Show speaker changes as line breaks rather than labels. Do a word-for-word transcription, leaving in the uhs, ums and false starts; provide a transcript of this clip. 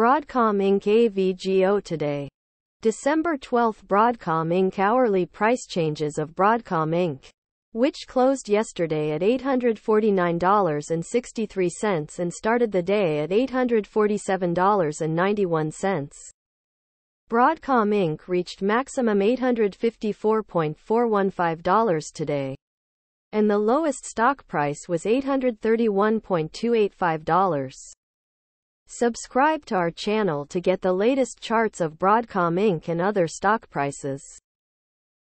Broadcom Incorporated A V G O today. December twelfth Broadcom Incorporated hourly price changes of Broadcom Incorporated, which closed yesterday at eight hundred forty-nine dollars and sixty-three cents and started the day at eight hundred forty-seven dollars and ninety-one cents. Broadcom Incorporated reached maximum eight hundred fifty-four dollars and four hundred fifteen cents today, and the lowest stock price was eight hundred thirty-one dollars and two hundred eighty-five cents. Subscribe to our channel to get the latest charts of Broadcom Incorporated and other stock prices.